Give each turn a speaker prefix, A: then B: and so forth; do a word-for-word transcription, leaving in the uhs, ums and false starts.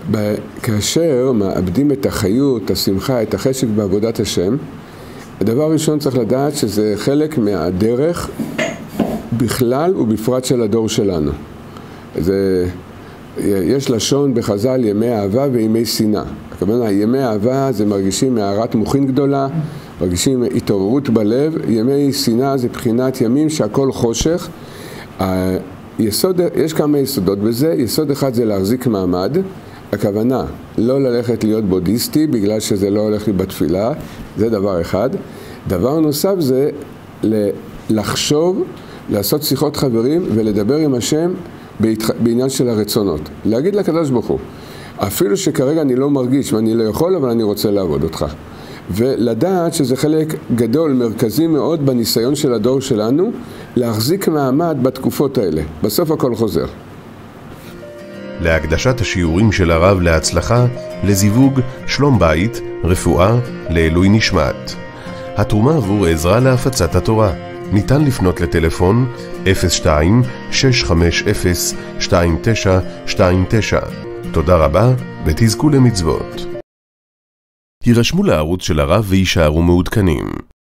A: כאשר מאבדים את החיות, השמחה, את החשק בעבודת השם, הדבר הראשון צריך לדעת שזה חלק מהדרך בכלל ובפרט של הדור שלנו. זה, יש לשון בחז"ל ימי אהבה וימי שנאה. הכוונה, ימי אהבה זה מרגישים מהארת מוחין גדולה, מרגישים התעוררות בלב. ימי שנאה זה בחינת ימים שהכל חושך. היסוד, יש כמה יסודות בזה. יסוד אחד זה להחזיק מעמד. הכוונה, לא ללכת להיות בודהיסטי בגלל שזה לא הולך לי בתפילה. זה דבר אחד. דבר נוסף זה לחשוב, לעשות שיחות חברים ולדבר עם השם בעניין של הרצונות. להגיד לקדוש ברוך הוא, אפילו שכרגע אני לא מרגיש ואני לא יכול, אבל אני רוצה לעבוד אותך. ולדעת שזה חלק גדול, מרכזי מאוד בניסיון של הדור שלנו, להחזיק מעמד בתקופות האלה. בסוף הכל חוזר.
B: להקדשת השיעורים של הרב להצלחה, לזיווג, שלום בית, רפואה, לעילוי נשמת. התרומה עבור עזרה להפצת התורה. ניתן לפנות לטלפון אפס שתיים שש חמש אפס שתיים תשע שתיים תשע. תודה רבה ותזכו למצוות. הירשמו לערוץ של הרב וישארו מעודכנים.